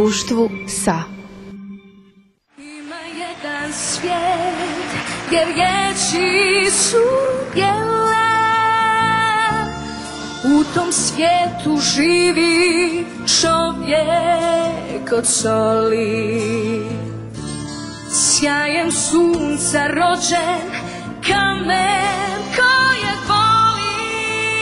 društvu sa. Ima jedan svijet gdje riječi su bijele, u tom svijetu živi čovjek od soli, sjajem sunca rođen, kamen koje voli.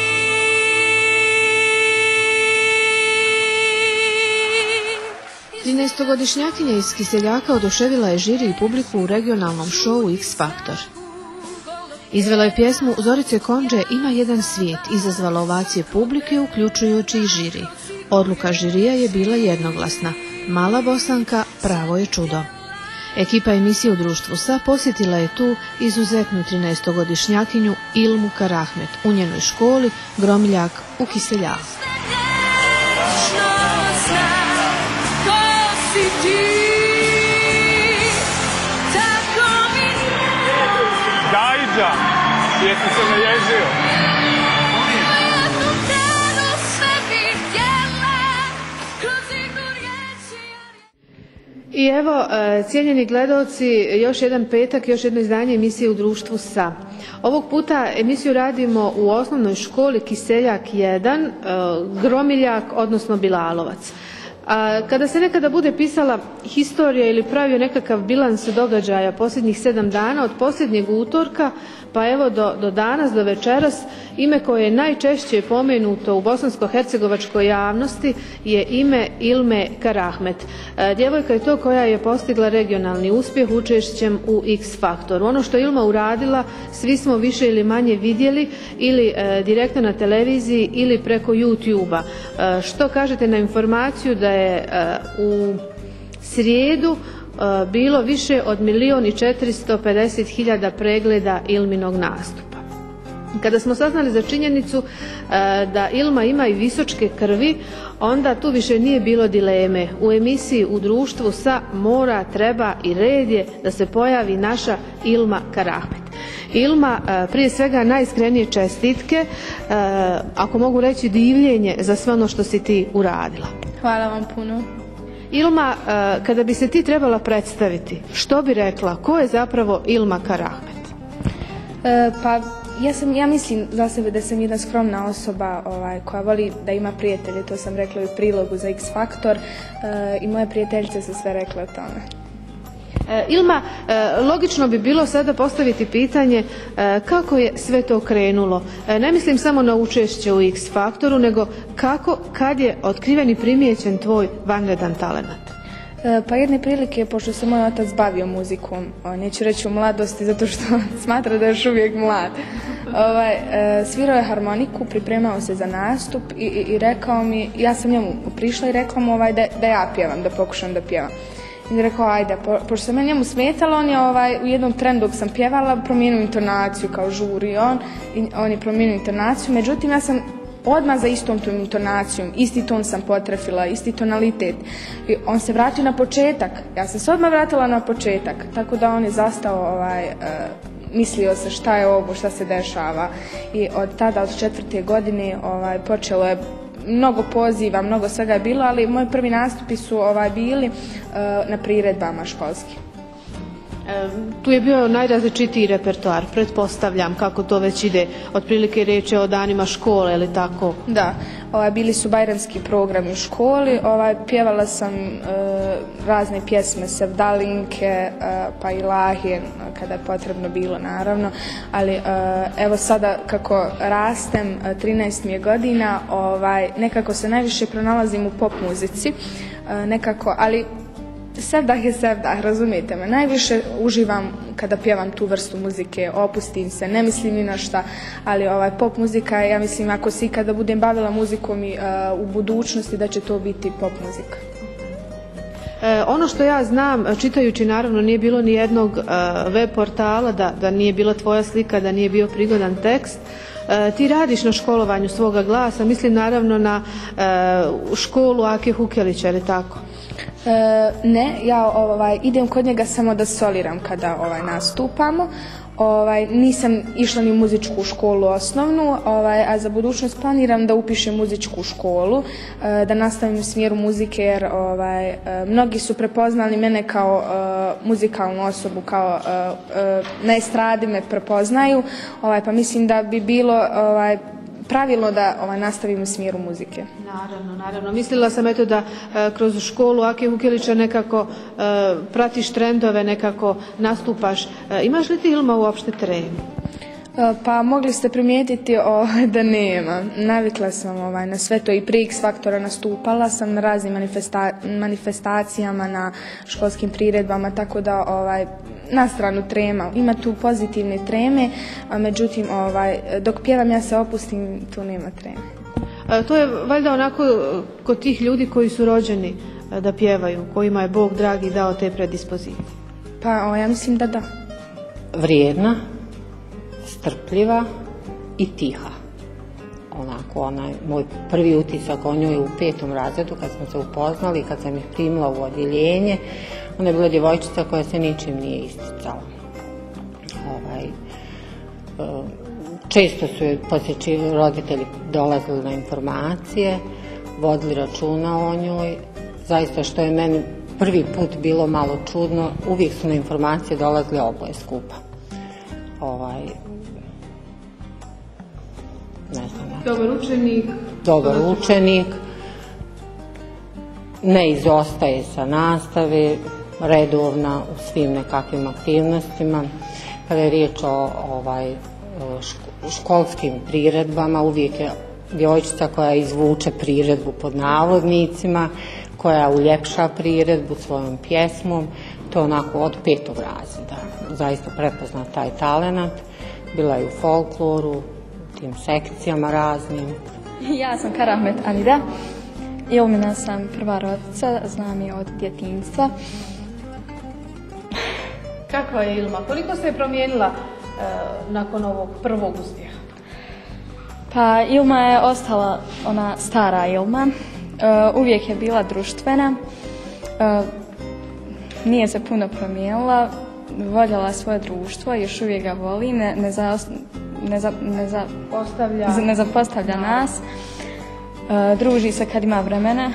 13-godišnjakinja iz Kiseljaka oduševila je žiri i publiku u regionalnom šovu X Faktor. Izvela je pjesmu Zorice Kondže Ima jedan svijet, izazvala ovacije publike uključujući i žiri. Odluka žirija je bila jednoglasna. Mala Bosanka pravo je čudo. Ekipa emisije u društvu sa posjetila je tu izuzetnu 13-godišnjakinju Ilmu Karahmet u njenoj školi Gromiljak u Kiseljaku. Dajđa, jesi se naježio? I evo, cijenjeni gledaoci, još jedan petak, još jedno izdanje emisije u društvu sa. Ovog puta emisiju radimo u osnovnoj školi Kiseljak 1, Gromiljak, odnosno Bilalovac. Kada se nekada bude pisala historija ili pravio nekakav bilans događaja posljednjih 7 dana, od posljednjeg utorka pa evo do danas, do večeras, ime koje je najčešće pomenuto u bosansko-hercegovačkoj javnosti je ime Ilme Karahmet. Djevojka je to koja je postigla regionalni uspjeh učešćem u X Faktoru. Ono što je Ilma uradila, svi smo više ili manje vidjeli ili direktno na televiziji ili preko YouTube-a. Što kažete na informaciju da je u srijedu bilo više od 1.450.000 pregleda Ilminog nastupa. Kada smo saznali za činjenicu da Ilma ima i visočke krvi, onda tu više nije bilo dileme. U emisiji u društvu sa mora, treba i red je da se pojavi naša Ilma Karahmet. Ilma, prije svega najiskrenije čestitke, ako mogu reći divljenje za sve ono što si ti uradila. Hvala vam puno. Ilma, kada bi se ti trebala predstaviti, što bi rekla, ko je zapravo Ilma Karahmet? Pa ja mislim za sebe da sam jedna skromna osoba koja voli da ima prijatelje, to sam rekla u prilogu za X Faktor i moje prijateljice su sve rekle o tome. Ilma, logično bi bilo sada postaviti pitanje kako je sve to krenulo. Ne mislim samo na učešće u X Faktoru, nego kako, kad je otkriven i primijećen tvoj vanredan talenat? Pa jedne prilike, pošto se moj otac bavio muzikom, neću reći u mladosti zato što smatra da je još uvijek mlad, svirao je harmoniku, pripremao se za nastup i rekao mi, ja sam njemu prišla i rekla mu da ja pjevam, da pokušam da pjevam. I je rekao, ajde, pošto se meni njemu smetalo, on je u jednom trenu dok sam pjevala promijenio intonaciju kao žuri on je promijenio intonaciju, međutim ja sam odmah za istom tom intonacijom, isti ton sam potrefila, isti tonalitet. I on se vratio na početak, ja sam se odmah vratila na početak, tako da on je zastao, mislio se šta je ovo, šta se dešava. I od tada, od 4. godine, počelo je mnogo poziva, mnogo svega je bilo, ali moji prvi nastupi su bili na priredbama školskim. Tu je bio najrazličitiji repertoar, pretpostavljam kako to već ide, otprilike reč je o danima škole ili tako? Da, bili su bajramski programi u školi, pjevala sam razne pjesme, sevdalinke, pa i lahije kada je potrebno bilo naravno, ali evo sada kako rastem, 13 mi je godina, nekako se najviše pronalazim u pop muzici, nekako, ali sevdah je sevdah, razumijete me. Najviše uživam kada pjevam tu vrstu muzike, opustim se, ne mislim ni na šta, ali pop muzika, ja mislim, ako se ikada budem bavila muzikom i u budućnosti, da će to biti pop muzika. Ono što ja znam, čitajući naravno nije bilo ni jednog web portala da nije bila tvoja slika, da nije bio prigodan tekst. Ti radiš na školovanju svoga glasa, mislim naravno na školu Ake Hukelića, ili tako? Ne, ja idem kod njega samo da soliram kada nastupamo. Nisam išla ni u muzičku školu osnovnu, a za budućnost planiram da upišem muzičku školu, da nastavim u smjeru muzike jer mnogi su prepoznali mene kao muzikalnu osobu, kao na estradi me prepoznaju, pa mislim da bi bilo pravilno da nastavim u smjeru muzike. Naravno. Mislila sam da kroz školu Ake Vukelića nekako pratiš trendove, nekako nastupaš. Imaš li ti, Ilma, uopšte tremu? Pa mogli ste primijetiti da nema. Navikla sam na sve to i prije X Faktora nastupala sam na raznim manifestacijama, na školskim priredbama, tako da na stranu trema. Ima tu pozitivne treme, a međutim dok pjevam ja se opustim, tu nema treme. To je valjda onako kod tih ljudi koji su rođeni da pjevaju, kojima je Bog dragi dao te predispozicije. Pa ja mislim da da. Vrijedna, strpljiva i tiha. Onako, moj prvi utisak o njoj u 5. razredu kad smo se upoznali, kad sam ih primila u odjeljenje, ona je bila djevojčica koja se ničim nije isticala. Često su joj roditelji dolazili na informacije, vodili računa o njoj. Zaista, što je meni prvi put bilo malo čudno, uvijek su na informacije dolazili oboje skupa. Dobar učenik, ne izostaje sa nastave, redovna u svim nekakvim aktivnostima. Kada je riječ o školskim priredbama, uvijek je djevojčica koja izvuče priredbu pod navodnicima, koja uljepša priredbu svojom pjesmom. To je onako od 5. razreda. Zaista prepozna taj talenat. Bila je u folkloru, tim sekcijama raznim. Ja sam Karahmet Anida. Ilmina sam prva rodica, znam je od djetinjstva. Kakva je Ilma? Koliko se je promijenila nakon ovog prvog uspjeha? Pa Ilma je ostala ona stara Ilma. Uvijek je bila društvena. Nije se puno promijenila. Voljela svoje društvo, još uvijek ga voli, ne zapostavlja nas. Druži se kad ima vremena.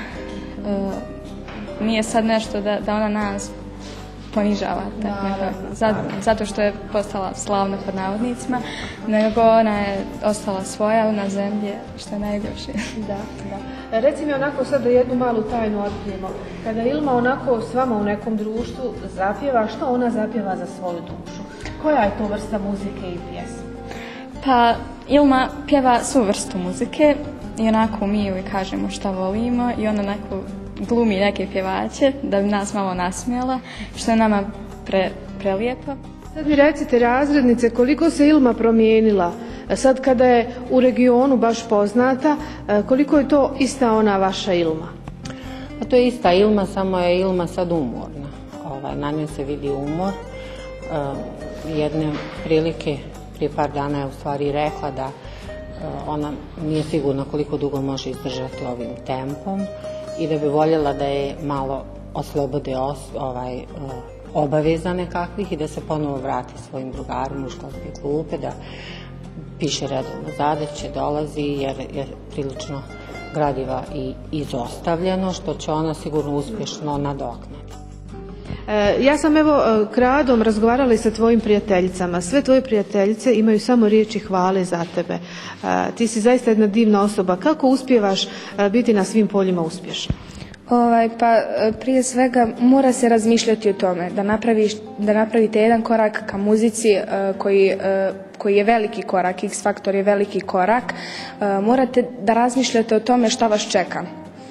Nije sad nešto da ona nas ponižava, zato što je postala slavna pod navodnicima, nego ona je ostala svoja na zemlji, što je najljepše. Da. Reci mi onako sad da jednu malu tajnu otkrijemo. Kada Ilma onako s vama u nekom društvu zapjeva, što ona zapjeva za svoju dušu? Koja je to vrsta muzike i pjesme? Pa Ilma pjeva svu vrstu muzike i onako mi uvijek kažemo šta volimo i ona onako glumi neke pjevače da bi nas malo nasmijala, što je nama prelijepo. Sad mi recite, razrednice, koliko se Ilma promijenila sad kada je u regionu baš poznata, koliko je to ista ona vaša Ilma? A to je ista Ilma, samo je Ilma sad umorna. Na njoj se vidi umor. Jedne prilike prije par dana je u stvari rekla da ona nije sigurna koliko dugo može izdržati ovim tempom i da bi voljela da je malo oslobode obaveza nekakvih i da se ponovo vrati svojim drugarima u školske klupe, da piše redovno zadaće, dolazi jer je prilično gradiva i izostavljeno, što će ona sigurno uspješno nadoknati. Ja sam kradom razgovarala i sa tvojim prijateljicama. Sve tvoje prijateljice imaju samo riječi hvale za tebe. Ti si zaista jedna divna osoba. Kako uspijevaš biti na svim poljima uspješna? Pa prije svega mora se razmišljati o tome da napravite jedan korak ka muzici koji je veliki korak, X Faktor je veliki korak. Morate da razmišljate o tome šta vas čeka.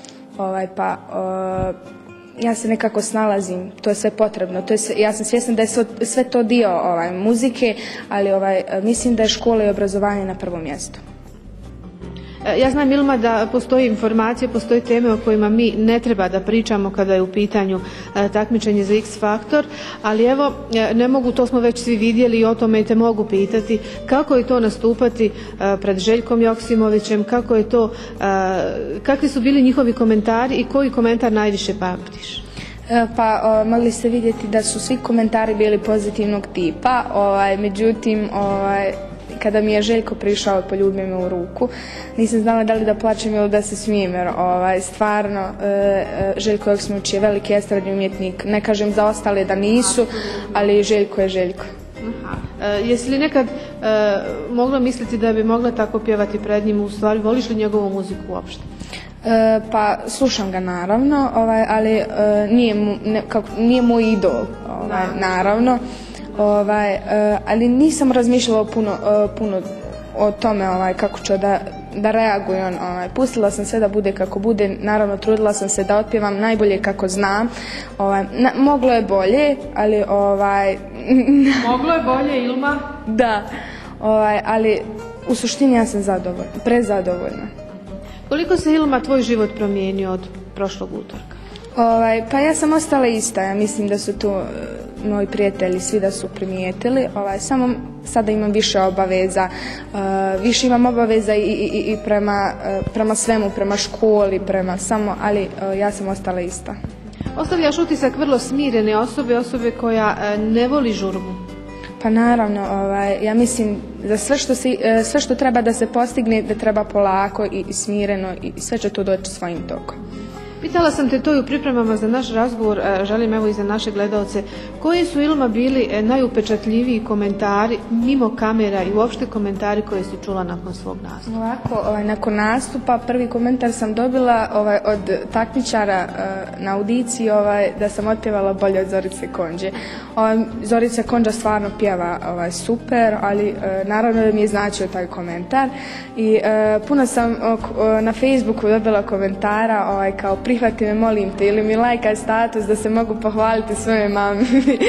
Ja se nekako snalazim, to je sve potrebno. Ja sam svjesna da je sve to dio muzike, ali mislim da je škola i obrazovanje na prvom mjestu. Ja znam, Ilma, da postoji informacije, postoje teme o kojima mi ne treba da pričamo kada je u pitanju takmičenje za X Faktor, ali evo, ne mogu, to smo već svi vidjeli i o tome te mogu pitati, kako je to nastupati pred Željkom Joksimovićem, kako je to, kakvi su bili njihovi komentari i koji komentar najviše pamtiš? Pa mogli ste vidjeti da su svi komentari bili pozitivnog tipa, međutim kada mi je Željko prišao i poljubio me u ruku, nisam znala da li da plačem ili da se smijem, jer stvarno Željko Joksimović je veliki estradni umjetnik, ne kažem za ostale da nisu, ali Željko je Željko. Jesi li nekad mogla misliti da bi mogla tako pjevati pred njim, u stvari voliš li njegovu muziku uopšte? Pa slušam ga naravno, ali nije moj idol, naravno, ali nisam razmišljala puno o tome kako ću da reagujem. Pustila sam sve da bude kako bude, naravno trudila sam se da otpjevam najbolje kako znam. Moglo je bolje, ali Moglo je bolje, Ilma? Da, ali u suštini ja sam prezadovoljna. Koliko se, Ilma, tvoj život promijenio od prošlog utorka? Pa ja sam ostala ista, ja mislim da su tu moji prijatelji svi da su primijetili, samo sada imam više obaveza, više imam obaveza i prema svemu, prema školi, ali ja sam ostala ista. Ostavljaš utisak vrlo smirene osobe koja ne voli žurbu. Pa naravno, ja mislim da sve što treba da se postigne, da treba polako i smireno i sve će to doći svojim tokom. Pitala sam te to i u pripremama za naš razgovor, želim evo i za naše gledalce, koji su, Ilma, bili najupečatljiviji komentari mimo kamera i uopšte komentari koje si čula nakon svog nastupa? Ovako, nakon nastupa prvi komentar sam dobila od takmičara na audiciji da sam otpjevala bolje od Zorice Konđe. Zorica Konđa stvarno pjeva super, ali naravno da mi je značio taj komentar i puno sam na Facebooku dobila komentara kao prihvati me, molim te, ili mi lajkaj status da se mogu pohvaliti svoje mami,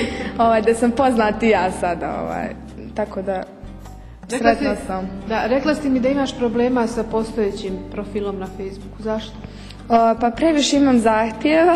da sam poznati ja sada, tako da sretna sam. Da, rekla si mi da imaš problema sa postojećim profilom na Facebooku, zašto? Pa previše imam zahtjeva.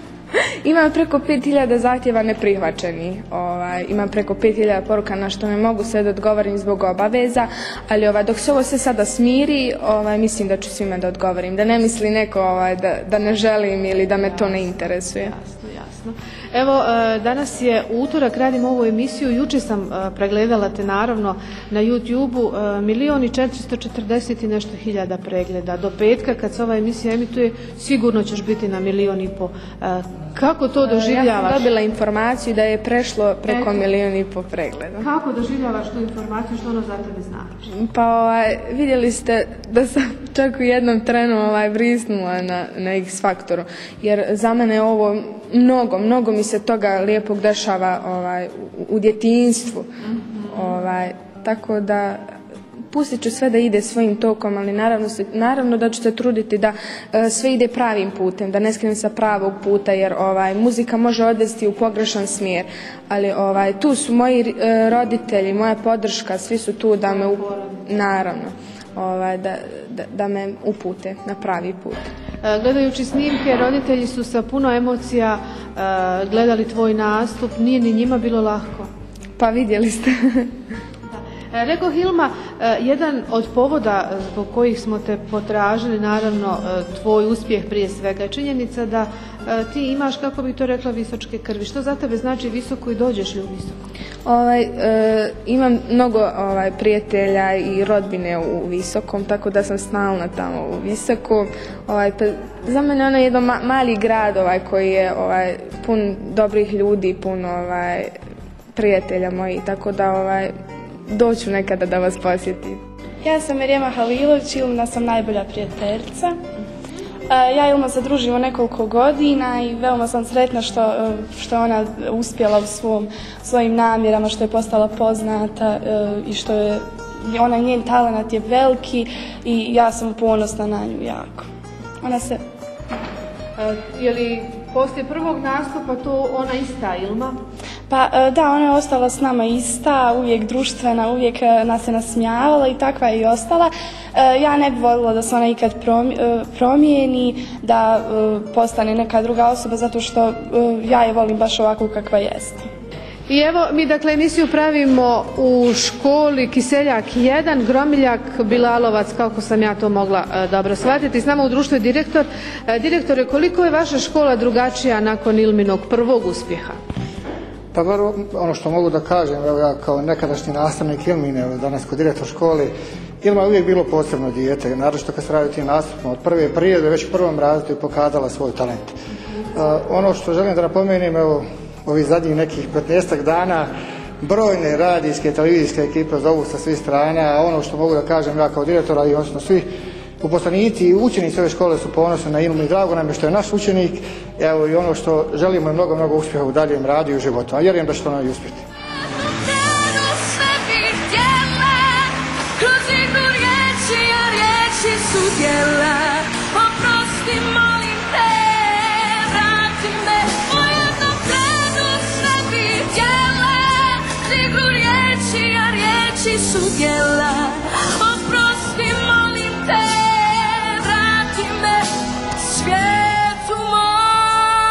Imam preko 5000 zahtjeva neprihvaćenih, imam preko 5000 poruka na što ne mogu sve da odgovorim zbog obaveza, ali dok se ovo sve sada smiri, mislim da ću svima da odgovorim, da ne misli neko da ne želim ili da me to ne interesuje. Jasno. Evo, danas je utorak, radim ovu emisiju, juče sam pregledala te naravno na YouTube-u, 1.440.000 i nešto pregleda. Do petka kad se ova emisija emituje sigurno ćeš biti na 1.500.000. Kako to doživljavaš? Ja sam dobila informaciju da je prešlo preko 1.500.000 pregleda. Kako doživljavaš tu informaciju, što ono za tebe znači? Pa vidjeli ste da sam čak u jednom trenu brisnula na X Faktoru, jer za mene je ovo mnogo mi se toga lijepog dešava u djetinjstvu. Tako da pustit ću sve da ide svojim tokom, ali naravno da ću se truditi da sve ide pravim putem, da ne skrenem sa pravog puta, jer muzika može odvesti u pogrešan smjer, ali tu su moji roditelji, moja podrška, svi su tu da me da me upute na pravi put. Gledajući snimke, roditelji su sa puno emocija gledali tvoj nastup, nije ni njima bilo lako? Pa vidjeli ste. Rekao, Ilma, jedan od povoda zbog kojih smo te potražili, naravno tvoj uspjeh prije svega, je činjenica da ti imaš, kako bi to rekla, visočke krvi. Što za tebe znači visoko i dođeš li u visoko? Imam mnogo prijatelja i rodbine u Visokom, tako da sam stalno tamo u Visoku. Za mene ono je jedan mali grad koji je pun dobrih ljudi, pun prijatelja moji, tako da doću nekada da vas posjetim. Ja sam Mirjana Halilović, Ilmina sam najbolja prijateljica. Ja i Ilma se družimo nekoliko godina i veoma sam sretna što je ona uspjela u svojim namjerama, što je postala poznata i što je njen talent je veliki i ja sam ponosna na nju jako. Je li poslije prvog nastupa to ona ista Ilma? Pa da, ona je ostala s nama ista, uvijek društvena, uvijek nas je nasmijavala i takva je i ostala. Ja ne bih voljela da se ona ikad promijeni, da postane neka druga osoba, zato što ja je volim baš ovako kakva jeste. I evo, mi dakle emisiju pravimo u školi Kiseljak 1, Gromiljak, Bilalovac, kako sam ja to mogla dobro shvatiti. S nama u društvu je direktor. Direktore, koliko je vaša škola drugačija nakon Ilminog prvog uspjeha? Pa ono što mogu da kažem, evo ja kao nekadašnji nastavnik Ilmine, danas kao direktor škole, Ilma je uvijek bilo posebno dijete, naročito kad se radi o tim nastupima. Od prve prijede, već u prvom razredu je pokazala svoj talent. Ono što želim da napomenem, evo, ovih zadnjih nekih 15 dana, brojne radijske, televizijske ekipe zovu sa svih strana, a ono što mogu da kažem ja kao direktora i odnosno svi uposlenici i učenici ove škole su ponosni na Ilmu i drago nam je što je naš učenik, evo i ono što želimo je mnogo, mnogo uspjeha u daljem radu i u životu, a vjerujem da će to nam i uspjeti. Oprosti, molim te, vrati me svijetu moj.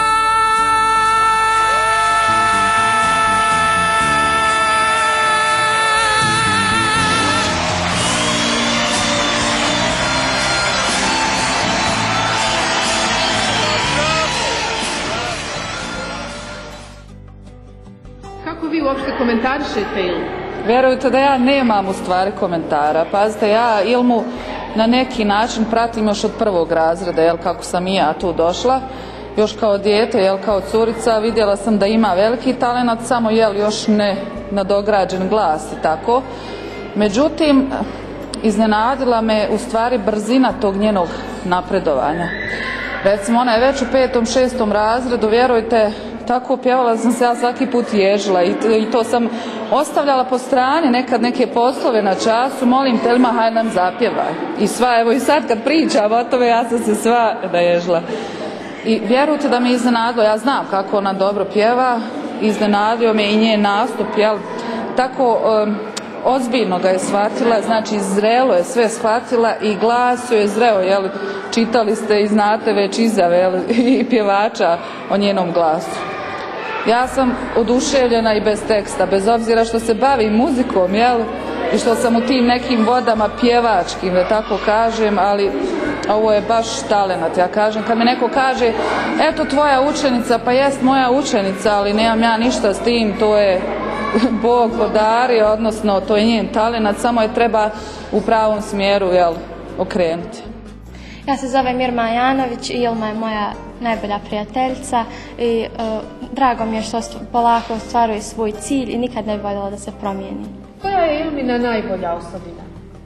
Kako vi uopšte komentarišete Ilmu? Vjerujte da ja nemam u stvari komentara. Pazite, ja Ilmu na neki način pratim još od prvog razreda, jel, kako sam i ja tu došla. Još kao dijete, jel, kao curica, vidjela sam da ima veliki talenat, samo jel, još ne nadograđen glas i tako. Međutim, iznenadila me u stvari brzina tog njenog napredovanja. Recimo, ona je već u 5., 6. razredu, vjerujte, tako pjevala sam se ja svaki put ježila i to sam ostavljala po strani nekad neke poslove na času, molim te Ilma, hajde nam zapjevaj. I sva, evo i sad kad pričam o tome, ja sam se sva naježila. I vjerujte da me iznenadilo, ja znam kako ona dobro pjeva, iznenadio me i njen nastup, jel, tako ozbiljno ga je shvatila, znači zrelo je sve shvatila i glas je zreo, jel, čitali ste i znate već izjave, jel, i pjevača o njenom glasu. Ja sam oduševljena i bez teksta, bez obzira što se bavim muzikom, jel, i što sam u tim nekim vodama pjevačkim, da tako kažem, ali ovo je baš talenat. Ja kažem, kad mi neko kaže, eto tvoja učenica, pa jest moja učenica, ali nemam ja ništa s tim, to je Bog podario, odnosno to je njen talenat, samo je treba u pravom smjeru, jel, okrenuti. Ja se zovem Irma Janović i Ilma je moja najbolja prijateljica i drago mi je što polako ostvaruje svoj cilj i nikad ne bi voljela da se promijeni. Koja je Ilmina najbolja osobina?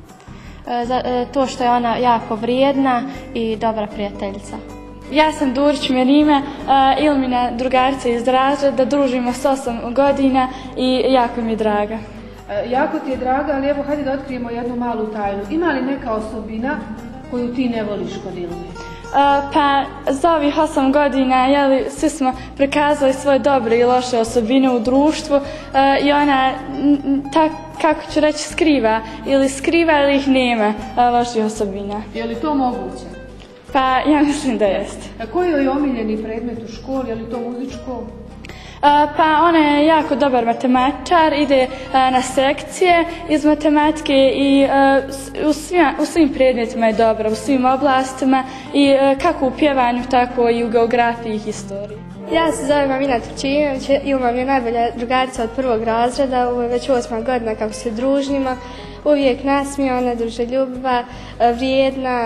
To što je ona jako vrijedna i dobra prijateljica. Ja sam Durić Merime, Ilmina drugarica iz razreda, družimo s 8 godina i jako mi je draga. Jako ti je draga, ali evo hajde da otkrijemo jednu malu tajnu. Ima li neka osobina koju ti ne voliš kod Ilme? Pa za ovih 8 godina, jeli, svi smo prikazali svoje dobre i loše osobine u društvu i ona, kako ću reći, skriva ili ih nema loših osobina. Je li to moguće? Pa ja mislim da jeste. A koji je omiljeni predmet u školi, je li to muzičko? Pa ona je jako dobar matematičar, ide na sekcije iz matematike i u svim predmetima je dobra, u svim oblastima i kako u pjevanju, tako i u geografiji i historiji. Ja se zovem Amina Turčinović, Ilma mi je najbolja drugarica od prvog razreda, ovo je već 8. godina kako se družimo, uvijek nasmijana, druželjubiva, vrijedna.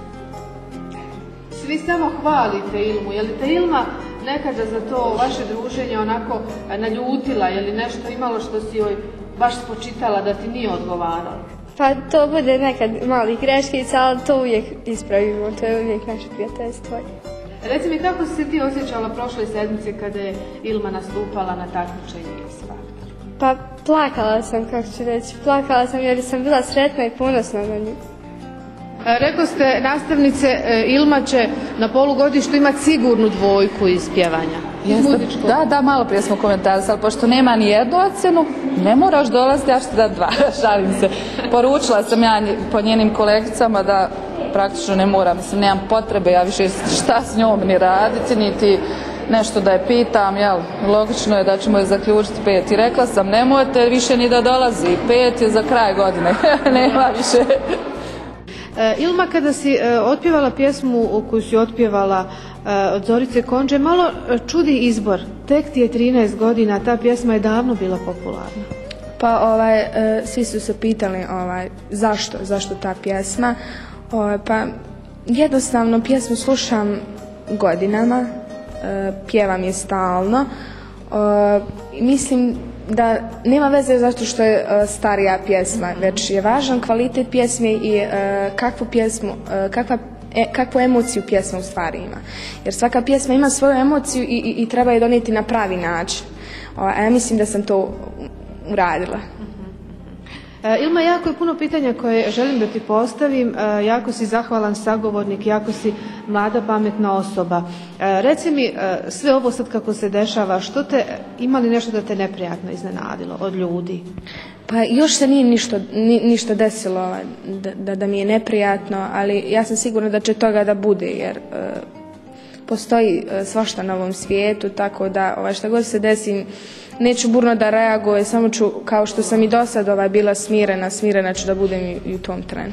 Svi samo hvalite Ilmu, je li te Ilma nekada za to vaše druženje onako naljutila, je li nešto imalo što si joj baš spočitala da ti nije odgovaralo? Pa to bude nekad malih greškica, ali to uvijek ispravimo, to je uvijek naše prijateljstvo. Reci mi, kako si se ti osjećala prošle sedmice kada je Ilma nastupala na takmičenju X Factor? Pa plakala sam, kako ću reći, plakala sam jer sam bila sretna i ponosna na nju. Rekli ste, nastavnice, Ilma će na polugodištu imati sigurnu dvojku iz pjevanja. Da, malo prije smo komentarisali, pošto nema ni jednu ocjenu, ne moraš dolaziti, ja ću ti dati 2, šalim se. Poručila sam ja po njenim kolegicama da praktično ne moram, mislim, nemam potrebe, ja više šta s njom ni raditi, niti nešto da je pitam, jel, logično je da ćemo je zaključiti 5. I rekla sam, nemojte više ni da dolazi, 5 je za kraj godine, nema više. Ilma, kada si otpjevala pjesmu koju si otpjevala od Zorice Konđe, malo čudi izbor. Tek ti je 13 godina, ta pjesma je davno bila popularna. Pa svi su se pitali zašto ta pjesma. Pa jednostavno pjesmu slušam godinama, pjevam je stalno. Mislim da nema veze zato što je starija pjesma, već je važan kvalitet pjesme i kakvu emociju pjesma u stvari ima. Jer svaka pjesma ima svoju emociju i treba je donijeti na pravi način. A ja mislim da sam to uradila. Ilma, jako je puno pitanja koje želim da ti postavim, jako si zahvalan sagovornik, jako si mlada, pametna osoba. Reci mi, sve ovo sad kako se dešava, ima li nešto da te neprijatno iznenadilo od ljudi? Pa još se nije ništa desilo da mi je neprijatno, ali ja sam sigurna da će toga da bude, jer postoji svašta na ovom svijetu, tako da šta god se desi, neću burno da reagujem, samo ću, kao što sam i do sad bila smirena ću da budem i u tom trenu.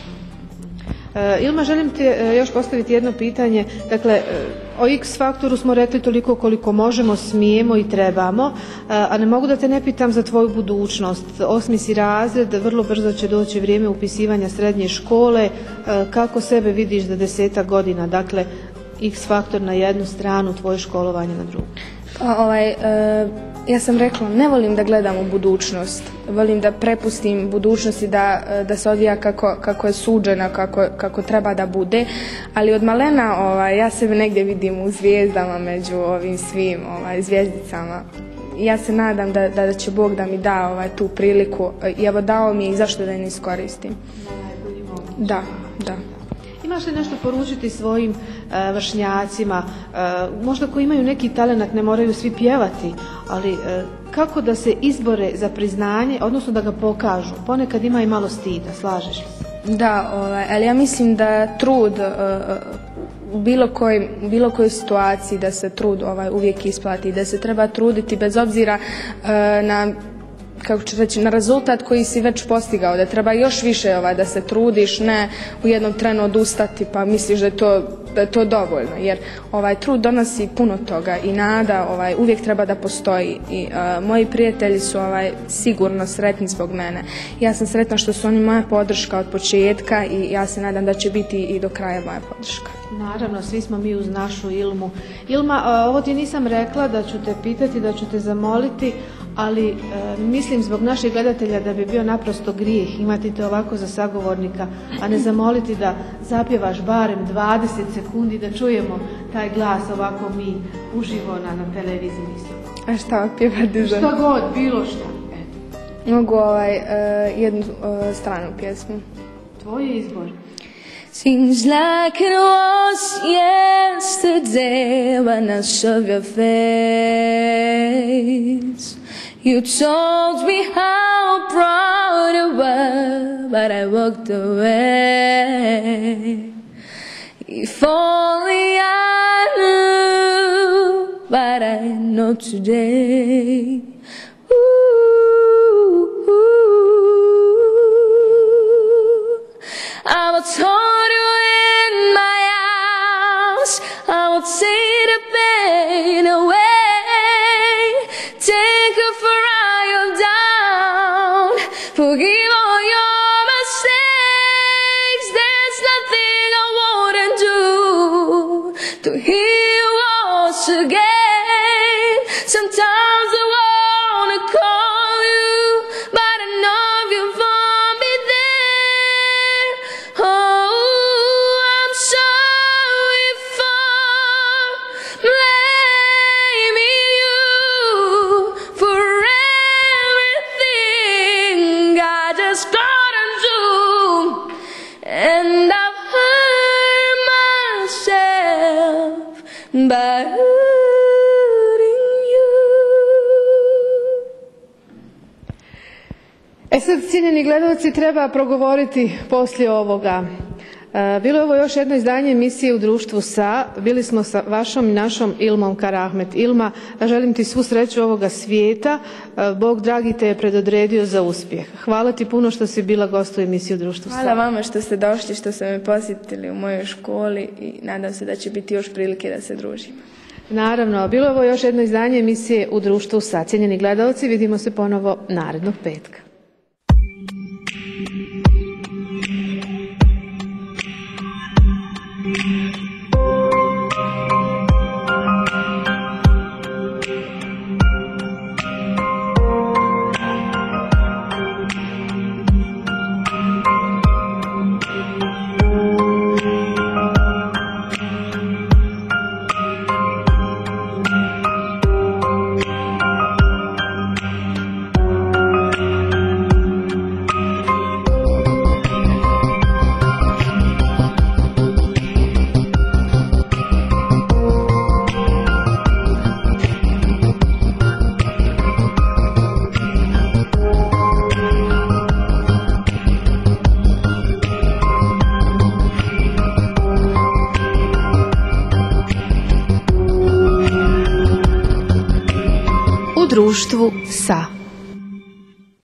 Ilma, želim ti još postaviti jedno pitanje. Dakle, o X faktoru smo rekli toliko koliko možemo, smijemo i trebamo, a ne mogu da te ne pitam za tvoju budućnost. 8. si razred, vrlo brzo će doći vrijeme upisivanja srednje škole. Kako sebe vidiš za 10 godina? Dakle, X faktor na jednu stranu, tvoje školovanje na drugu. Ja sam rekla, ne volim da gledam u budućnost, volim da prepustim budućnosti da se odvija kako je suđena, kako treba da bude, ali od malena ja sebe negdje vidim u zvijezdama među ovim svim zvijezdicama. Ja se nadam da će Bog da mi da tu priliku i evo dao mi je i zašto da je ne iskoristim. Da. Imaš li nešto poručiti svojim vršnjacima, možda koji imaju neki talenat, ne moraju svi pjevati, ali kako da se izbore za priznanje, odnosno da ga pokažu? Ponekad ima i malo stida, slažeš li se? Da, ali ja mislim da trud u bilo kojoj situaciji, da se trud uvijek isplati, da se treba truditi bez obzira na, kako ću reći, na rezultat koji si već postigao, da treba još više da se trudiš, ne u jednom trenu odustati pa misliš da je to dovoljno, jer trud donosi puno toga i nada uvijek treba da postoji i moji prijatelji su sigurno sretni zbog mene. Ja sam sretna što su oni moja podrška od početka i ja se nadam da će biti i do kraja moja podrška. Naravno, svi smo mi uz našu Ilmu. Ilma, ovo ti nisam rekla da ću te pitati, da ću te zamoliti, ali mislim zbog naših gledatelja da bi bio naprosto grijeh imati te ovako za sagovornika, a ne zamoliti da zapjevaš barem 20 sekundi, da čujemo taj glas ovako mi uživo na televiziji. A šta otpjevati? Što god, bilo što. Mogu jednu stranu pjesmu. Tvoj je izbor. Seems like it was yesterday when I saw your face. You told me how proud you were, but I walked away. If only I knew what I know today. I will hold you in my arms, I will take the pain away, take you for all you've done, forgive all your mistakes. There's nothing I wouldn't do to hear you once again. Sometimes the world Sad, cijenjeni gledalci, treba progovoriti poslije ovoga. Bilo je ovo još jedno izdanje emisije U društvu sa. Bili smo sa vašom i našom Ilmom Karahmet. Ilma, želim ti svu sreću ovoga svijeta. Bog dragi te je predodredio za uspjeh. Hvala ti puno što si bila gost u emisiji U društvu sa. Hvala vama što ste došli, što ste me posjetili u mojoj školi i nadam se da će biti još prilike da se družimo. Naravno, bilo je ovo još jedno izdanje emisije U društvu sa. Cijenjeni gledalci, vidimo se ponovo narednog petka. U društvu sa.